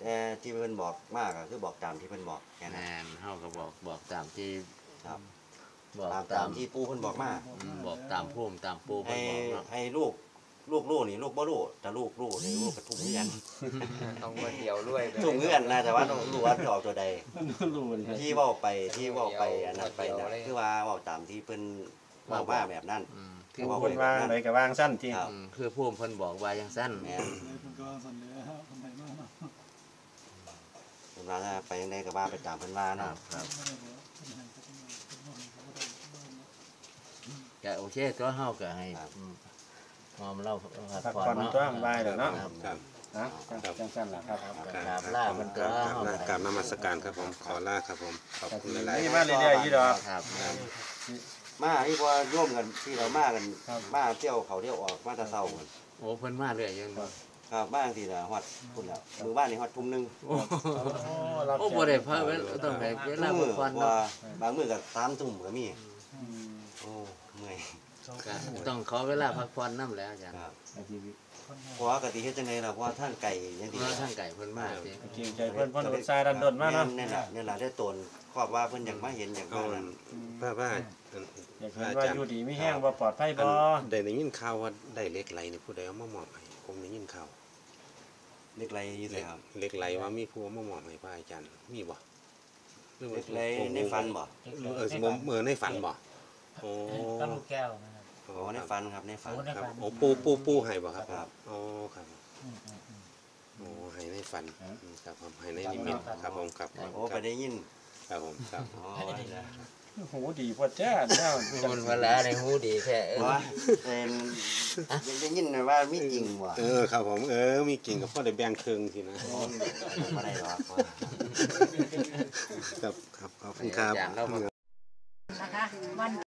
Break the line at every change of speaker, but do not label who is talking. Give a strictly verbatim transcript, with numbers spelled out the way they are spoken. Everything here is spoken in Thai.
แต่ที่เพิ่นบอกมากก็คือบอกตามที่เพิ่นบอกแค่นั้น
แม่นเฮาก็บอกบอกตามที่
ครับ
บอก
ตาม
ตา
ตาม มที่ปู่เพิ่นบอกมา
อืมบอกตามภูมิตามปูเพิ่
ให้
นบอกเนาะ
ให้ลูกลูกลูกนี่ลูกบ่รู้แต่ลูกรู้นี่ลูกกระทุ่มเงื่อน
ต้องมาเดียวด้วย
ทุ่มเงื่อนนะแต่ว่าต้องรู้ว่าจะออกตัวใด
รู้เลย
ที่เว้าไปที่เว้าไปอันนั้นไปนะคือว่าเว้าตามที่เพิ่นเว้ามาแบบนั้น
อืม
คื
คือ อ
ว่า
คนวางอะไรกับวางสั้นที่
ครับ
อืมคือภูมิเพิ่นบอกว่าจังซั่น
แม่น
มันก็สั่นเลยฮะทำไมมากเนาะ
เพิ่นว่าไปจังไดก็ว่าไปตามเพิ่นว่า
ครั
เนาะ
บครับ
ไม่ได้บอกเป็นไงก็ต้องเป็นว่าเขาก็ได้บ้างเนาะ
ก็โอเคตัวเฮาก็ให้อืมหอมเล่าพัก
พัก
ผ่อน
ผ่อน
เนาะ
ตัวบายเดี๋ยวเนาะ
ครับ
ครับ
นะจังสั้นล่ะครับ
กราบลาเพิ่นตัวเฮา
กราบนมัสการครับผมขอลาครับผมขอบคุณหลาย
นี่มาเรื่อยๆอยู่ดอก
ครับ
มาที่พอร่วมกันที่เรามากัน
ครับ
มาเที่ยวเขาเที่ยวออกมาแตะเช้ากัน
โอ้เพิ่นมาเรื่อยอยู่
ครับบ้านที่ละฮอดพุ่นแล้วมือบ้านนี่ฮอดทุ่มหนึง
โอ้โอ้บ่ได้พาเวลาต้องให้เวลา
มื
พักผ่อน
ว่า
เนาะ
บางมื้อก็สามทุ่มก็มี
อืม
โอ้เมื่อย
ก็ต้องขอเวลาพักผ่อนนำแล้วอาจารย์
ครับ
ไอ้ที่
เพราะว่ากติเฮ็ดจังไดล่ะเพราะว่าท่านไก่จัง
เพ
ซี่
ราะทางไก่เพิ่นมาสิ
เก่งใจเพิ่นเพิ่นอุตส่าห์ดันดนมาเนาะ
นั่นล่ะนั่นล่ะได้ตนครอบว่าเพิ่นอยากมาเห็นอยาก
ๆเอา
มานั่น
พระว่า
อยากเห็นว่าอยู่ดีไม่แห้งบ่ปลอดภัยบ่
ได้ได้ยินข่าวว่าได้เหล็กไหลนี่ผู้ใดเอามามอบให้ผมได้ยินข่าว
เล็กไรอยู่ไสครับ
เหล็กไหลว่ามีผู้เอามามอบให้พระอาจารย์มีบ่หรือว่า
เล็กไรในฝันบ่
เออสมมุติเมื่อในฝันบ่โอ้
ก็ลูกแก้วนะครับ
อ๋อในฝันครับในฝัน
โอ้ใน
ครับ
ฝัน
โอ้ปูปูปูให้บ่ครับ
ครับ
อ๋อครับ
อืมอืมอืม
โอ้ให้ในฝันอืมครับผมให้ในนิมิตครับผมครับ
โอ้ไปได้ยิน
ครับผมครับ
อ๋อนี่ล่ะ
โหดีพอจ้าเจ้า
มันเวลาในหูดีแท้เอ
เพ
อ
ราะว่าเป็นยังได้ยินว่ามีจริงบ่
เออครับผมเออมีกิ่งกับพ่อได้แบ่งครึ่งสินะ
บ่ได้หรอก
ครับครับขอบคุณครับ
อาจารย์เรามา
นะคะวัน